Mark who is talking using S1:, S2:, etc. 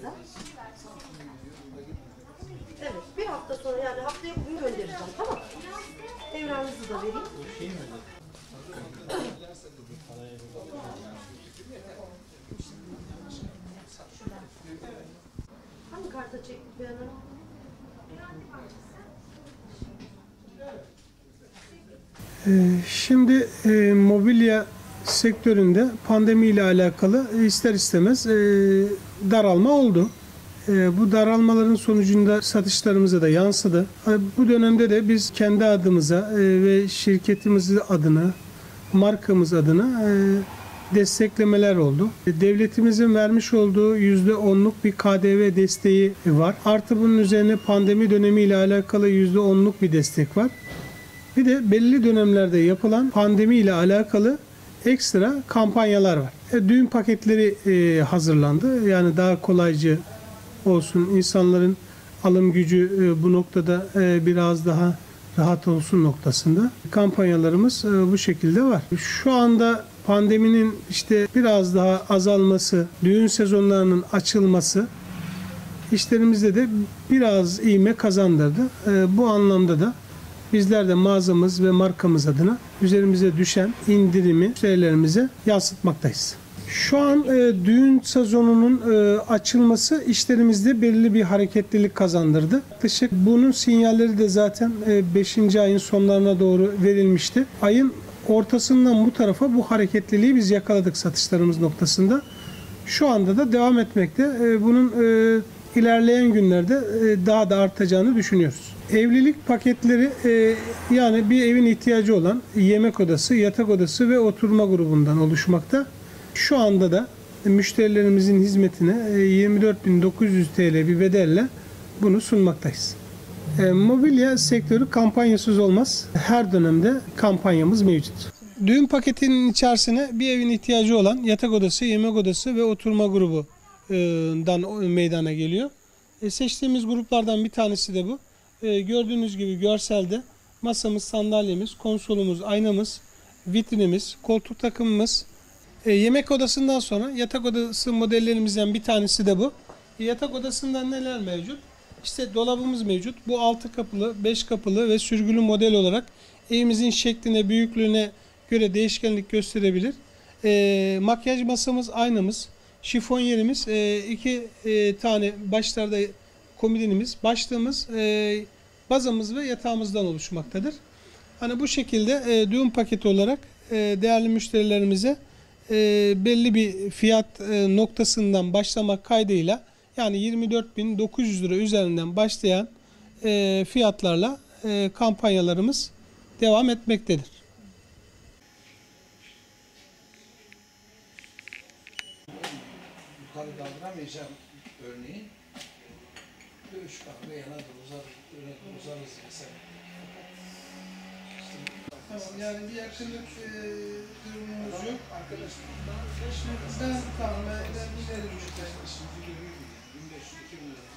S1: da. Evet, bir hafta sonra yani haftaya bugün göndereceğim, tamam. Evranınızı da vereyim. Hangi karta çektik Beyhan Hanım?
S2: Şimdi mobilya sektöründe pandemiyle alakalı ister istemez daralma oldu. Bu daralmaların sonucunda satışlarımıza da yansıdı. Bu dönemde de biz kendi adımıza ve şirketimiz adına, markamız adına desteklemeler oldu. Devletimizin vermiş olduğu %10'luk bir KDV desteği var. Artı bunun üzerine pandemi dönemiyle alakalı %10'luk bir destek var. Bir de belli dönemlerde yapılan pandemi ile alakalı ekstra kampanyalar var. Düğün paketleri hazırlandı. Yani daha kolaycı olsun, insanların alım gücü bu noktada biraz daha rahat olsun noktasında kampanyalarımız bu şekilde var. Şu anda pandeminin işte biraz daha azalması, düğün sezonlarının açılması işlerimizde de biraz ivme kazandırdı. Bu anlamda da bizler de mağazamız ve markamız adına üzerimize düşen indirimi müşterilerimize yansıtmaktayız. Şu an düğün sezonunun açılması işlerimizde belirli bir hareketlilik kazandırdı. Yaklaşık bunun sinyalleri de zaten 5. ayın sonlarına doğru verilmişti. Ayın ortasından bu tarafa bu hareketliliği biz yakaladık satışlarımız noktasında. Şu anda da devam etmekte. Bunun ilerleyen günlerde daha da artacağını düşünüyoruz. Evlilik paketleri yani bir evin ihtiyacı olan yemek odası, yatak odası ve oturma grubundan oluşmakta. Şu anda da müşterilerimizin hizmetine 24.900 TL bir bedelle bunu sunmaktayız. Mobilya sektörü kampanyasız olmaz. Her dönemde kampanyamız mevcut. Düğün paketinin içerisine bir evin ihtiyacı olan yatak odası, yemek odası ve oturma grubundan meydana geliyor. Seçtiğimiz gruplardan bir tanesi de bu. Gördüğünüz gibi görselde masamız, sandalyemiz, konsolumuz, aynamız, vitrinimiz, koltuk takımımız. Yemek odasından sonra yatak odası modellerimizden bir tanesi de bu. Yatak odasından neler mevcut? İşte dolabımız mevcut. Bu 6 kapılı, 5 kapılı ve sürgülü model olarak evimizin şekline, büyüklüğüne göre değişkenlik gösterebilir. Makyaj masamız, aynamız, şifon yerimiz, 2 tane başlarda komodinimiz, başlığımız, bazamız ve yatağımızdan oluşmaktadır. Hani bu şekilde düğün paketi olarak değerli müşterilerimize belli bir fiyat noktasından başlamak kaydıyla yani 24.900 lira üzerinden başlayan fiyatlarla kampanyalarımız devam etmektedir.
S3: Yukarı kaldıramayacağım örneğin. Dövüş kahve yana da uzarız mesela. Tamam, yani bir yakınlık durumunuz yok. Arkadaşlar ben tamam ben inerim. 1500-2000 lira.